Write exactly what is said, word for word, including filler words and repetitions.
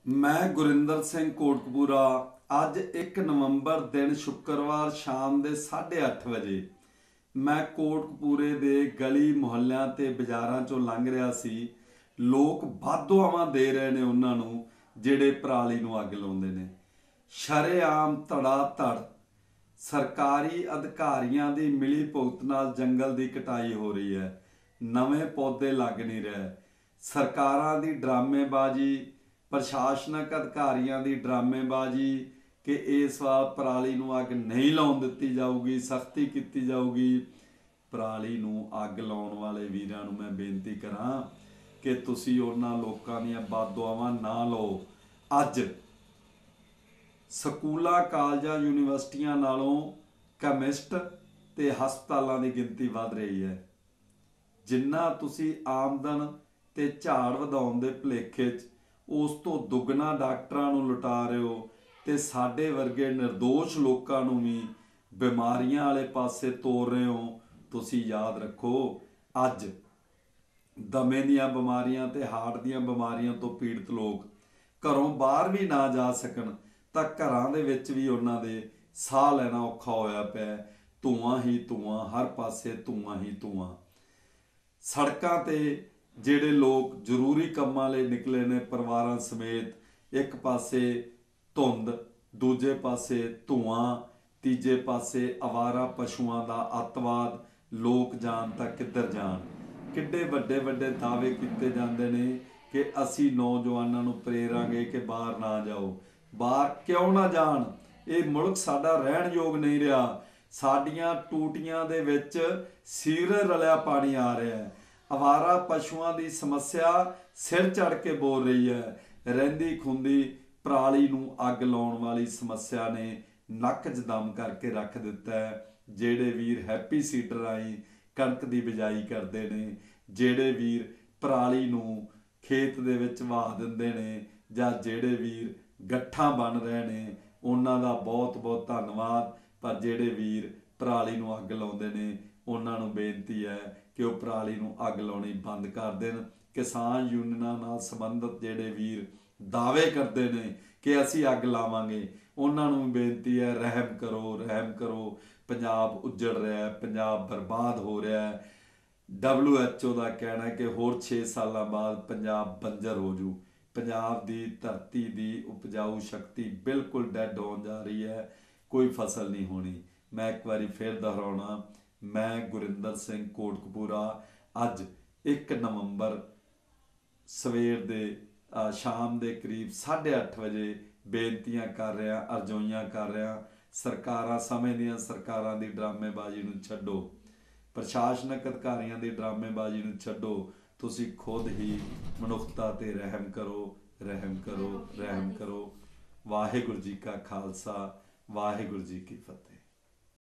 मैं गुरिंदर सिंह कोटकपूरा अज एक नवंबर दिन शुक्रवार शाम के साढ़े अठ बजे मैं कोटकपूरे के गली मुहल्लियां ते बाजारां चों लंघ रहा सी। लोग वाधुआवां दे रहे ने उन्होंने जिहड़े पराली नूं अग लाउंदे ने। शरेआम धड़ा धड़ सरकारी अधिकारियों की मिली भुगत नाल जंगल की कटाई हो रही है। नवे पौधे लग नहीं रहे। सरकारां दी ड्रामेबाजी, प्रशासनक अधिकारियों की ड्रामेबाजी कि इस वार पराली नूं अग नहीं लाउण दित्ती जाऊगी, सख्ती की जाऊगी। पराली नूं अग लाउण वाले वीरां नूं मैं बेनती करां कि तुसीं उन्हां लोकां दीआं बददुआवां ना लो। अज ਸਕੂਲਾਂ ਕਾਲਜਾਂ यूनिवर्सिटियां नालों कैमिस्ट ते हस्पतालों की गिनती वध रही है। जिन्ना तुसी आमदन ते झाड़ वधाउण दे भुलेखे च उस तो दुगना डॉक्टरां नूं लुटा रहे हो ते साडे वर्गे निर्दोष लोकां नूं भी बीमारियां वाले पासे तोड़ रहे हो। तुसी याद रखो, अज दमे दीआं बीमारियां ते हार्ट दीआं बीमारियां तो पीड़ित लोग घरों बाहर भी ना जा सकन ਤਾਂ ਘਰਾਂ ਦੇ ਵਿੱਚ ਵੀ ਉਹਨਾਂ ਦੇ ਸਾਹ ਲੈਣਾ ਔਖਾ ਹੋਇਆ ਪਿਆ। ਧੂਆਂ ਹੀ ਧੂਆਂ, ਹਰ ਪਾਸੇ ਧੂਆਂ ਹੀ ਧੂਆਂ। ਸੜਕਾਂ ਤੇ ਜਿਹੜੇ ਲੋਕ ਜ਼ਰੂਰੀ ਕੰਮਾਂ ਲਈ ਨਿਕਲੇ ਨੇ ਪਰਿਵਾਰਾਂ ਸਮੇਤ, ਇੱਕ ਪਾਸੇ ਧੁੰਦ, ਦੂਜੇ ਪਾਸੇ ਧੂਆਂ, ਤੀਜੇ ਪਾਸੇ ਅਵਾਰਾ ਪਸ਼ੂਆਂ ਦਾ ਅੱਤਵਾਦ। ਲੋਕ ਜਾਣ ਤਾਂ ਕਿੱਧਰ ਜਾਣ। ਕਿੱਡੇ ਵੱਡੇ ਵੱਡੇ ਦਾਅਵੇ ਕੀਤੇ ਜਾਂਦੇ ਨੇ ਕਿ ਅਸੀਂ ਨੌਜਵਾਨਾਂ ਨੂੰ ਪ੍ਰੇਰਾਂਗੇ ਕਿ ਬਾਹਰ ਨਾ ਜਾਓ। बाहर क्यों ना जान? ये मुल्क साडा रहन योग नहीं रहा। साडियां टूटियां दे विच सीवरेज रलिया पानी आ रहा है। अवारा पशुआं की समस्या सिर चढ़ के बोल रही है। रहिंदी खुंदी पराली नूं अग लाउण वाली समस्या ने नक च दम करके रख दिता है। जेड़े वीर हैप्पी सीडर राहीं कणक की बिजाई करते हैं, जेड़े वीर पराली नूं खेत दे विच वाह दिंदे ने, जां जेड़े वीर ਗੱਠਾਂ बन रहे हैं, उन्हां दा बहुत बहुत धन्नवाद। पर जेड़े वीर पराली नूं अग लाउंदे ने उन्हां नूं बेनती है कि वो पराली नूं अग लाउणी बंद कर देण। किसान यूनियनां नाल संबंधित जेड़े वीर दावे करते हैं कि असीं अग लावांगे, उन्हां नूं बेनती है, रहम करो, रहम करो। पंजाब उजड़ रहा है, पंजाब बर्बाद हो रहा है। डब्ल्यू एच ओ का कहना है कि होर छे साल बाद पंजाब बंजर हो जू। पंजाब की धरती की उपजाऊ शक्ति बिल्कुल डैड होने जा रही है, कोई फसल नहीं होनी। मैं एक बार फिर दोहराउणा, मैं गुरिंदर सिंह कोटकपूरा अज एक नवंबर सवेर दे शाम के करीब साढ़े अठ बजे बेनतियां कर रहा, अर्जोइयां कर रहा। सरकारां समय दियां सरकारां दी ड्रामेबाजी नूं छड्डो, प्रशासनक अधिकारियों की ड्रामेबाजी नूं छड्डो। तुसी खुद ही मनुखता ते रहम करो, रहम करो, रहम करो। वाहिगुरू जी का खालसा, वाहिगुरू जी की फतेह।